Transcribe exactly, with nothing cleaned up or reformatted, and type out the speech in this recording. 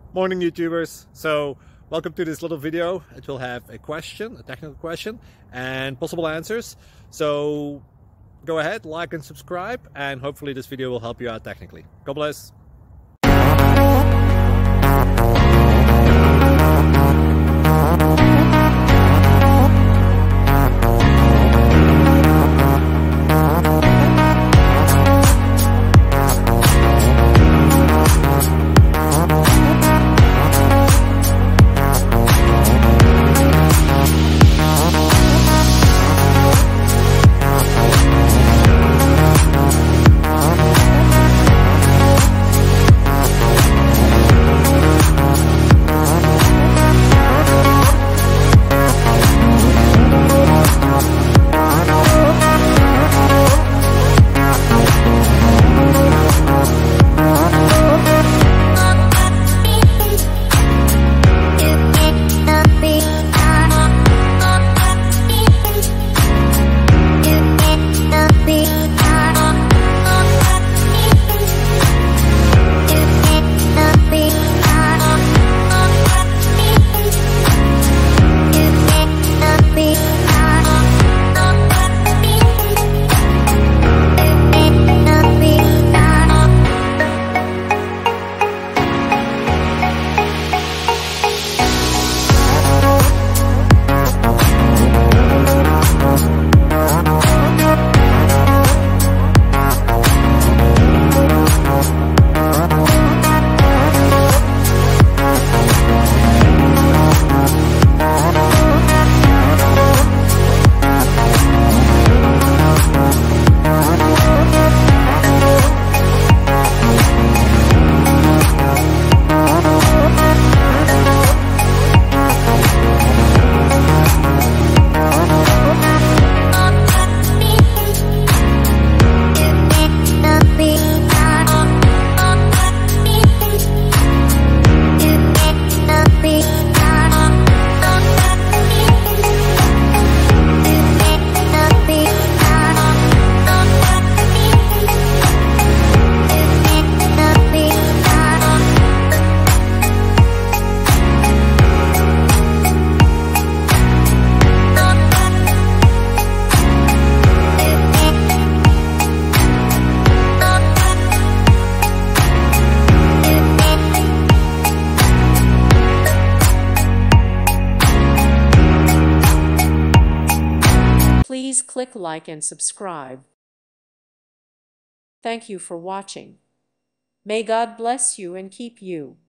Morning YouTubers. So welcome to this little video. It will have a question, a technical question, and possible answers. So go ahead, like and subscribe, and hopefully this video will help you out technically. God bless. Please click like and subscribe. Thank you for watching. May God bless you and keep you.